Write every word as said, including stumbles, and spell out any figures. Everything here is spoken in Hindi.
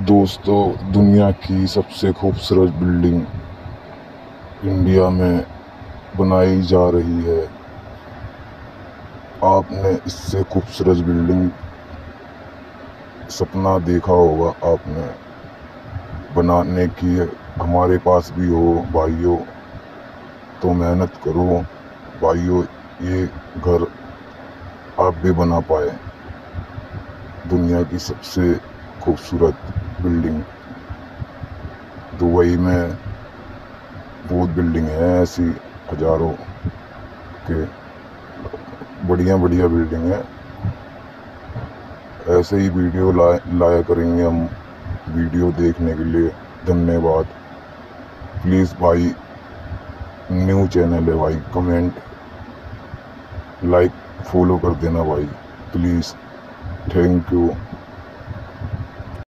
दोस्तों, दुनिया की सबसे खूबसूरत बिल्डिंग इंडिया में बनाई जा रही है। आपने इससे खूबसूरत बिल्डिंग सपना देखा होगा आपने बनाने की। हमारे पास भी हो भाइयों, तो मेहनत करो भाइयों, ये घर आप भी बना पाए। दुनिया की सबसे खूबसूरत बिल्डिंग दुबई में बहुत बिल्डिंग है, ऐसी हजारों के बढ़िया बढ़िया बिल्डिंग है। ऐसे ही वीडियो लाए लाया करेंगे हम। वीडियो देखने के लिए धन्यवाद। प्लीज़ भाई, न्यू चैनल है भाई, कमेंट लाइक फॉलो कर देना भाई, प्लीज़। Thank you.